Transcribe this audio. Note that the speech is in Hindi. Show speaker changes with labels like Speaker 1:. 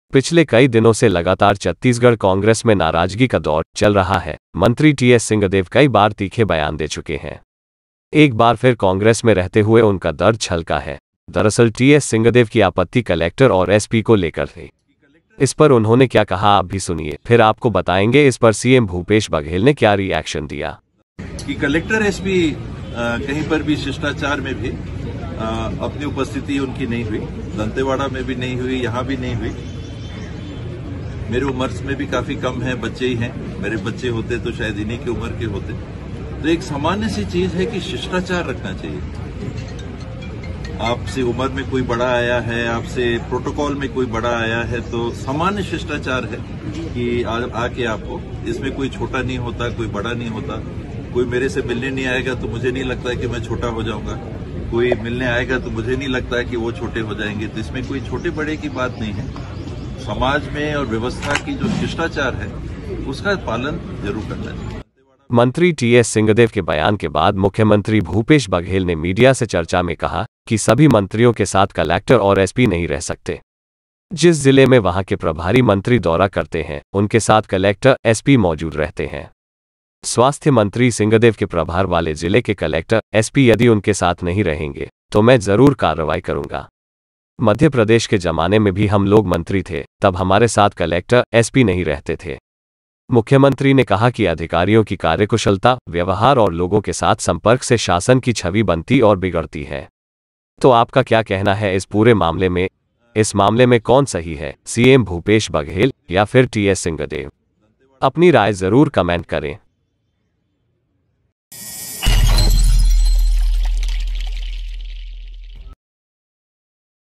Speaker 1: पिछले कई दिनों से लगातार छत्तीसगढ़ कांग्रेस में नाराजगी का दौर चल रहा है। मंत्री टीएस सिंहदेव कई बार तीखे बयान दे चुके हैं। एक बार फिर कांग्रेस में रहते हुए उनका दर्द छलका है। दरअसल टीएस सिंहदेव की आपत्ति कलेक्टर और एसपी को लेकर थी। इस पर उन्होंने क्या कहा आप भी सुनिए, फिर आपको बताएंगे इस पर सीएम भूपेश बघेल ने क्या रिएक्शन दिया।
Speaker 2: कि कलेक्टर एसपी कहीं पर भी शिष्टाचार में भी अपनी उपस्थिति उनकी नहीं हुई, दंतेवाड़ा में भी नहीं हुई, यहाँ भी नहीं हुई। मेरी उम्र में भी काफी कम है, बच्चे ही हैं। मेरे बच्चे होते तो शायद इन्हीं की उम्र के होते। तो एक सामान्य सी चीज है कि शिष्टाचार रखना चाहिए। आपसे उम्र में कोई बड़ा आया है, आपसे प्रोटोकॉल में कोई बड़ा आया है, तो सामान्य शिष्टाचार है कि आके आपको, इसमें कोई छोटा नहीं होता, कोई बड़ा नहीं होता। कोई मेरे से मिलने नहीं आएगा तो मुझे नहीं लगता है कि मैं छोटा हो जाऊंगा, कोई मिलने आएगा तो मुझे नहीं लगता है कि वो छोटे हो जाएंगे। तो इसमें कोई छोटे बड़े की बात नहीं है। समाज में और व्यवस्था की जो शिष्टाचार है उसका पालन जरूर करना चाहिए।
Speaker 1: मंत्री टीएस सिंहदेव के बयान के बाद मुख्यमंत्री भूपेश बघेल ने मीडिया से चर्चा में कहा कि सभी मंत्रियों के साथ कलेक्टर और एसपी नहीं रह सकते। जिस जिले में वहां के प्रभारी मंत्री दौरा करते हैं उनके साथ कलेक्टर एसपी मौजूद रहते हैं। स्वास्थ्य मंत्री सिंहदेव के प्रभार वाले जिले के कलेक्टर एसपी यदि उनके साथ नहीं रहेंगे तो मैं जरूर कार्रवाई करूंगा। मध्य प्रदेश के जमाने में भी हम लोग मंत्री थे, तब हमारे साथ कलेक्टर एसपी नहीं रहते थे। मुख्यमंत्री ने कहा कि अधिकारियों की कार्यकुशलता, व्यवहार और लोगों के साथ संपर्क से शासन की छवि बनती और बिगड़ती है। तो आपका क्या कहना है इस पूरे मामले में? इस मामले में कौन सही है, सीएम भूपेश बघेल या फिर टीएस सिंहदेव? अपनी राय जरूर कमेंट करें।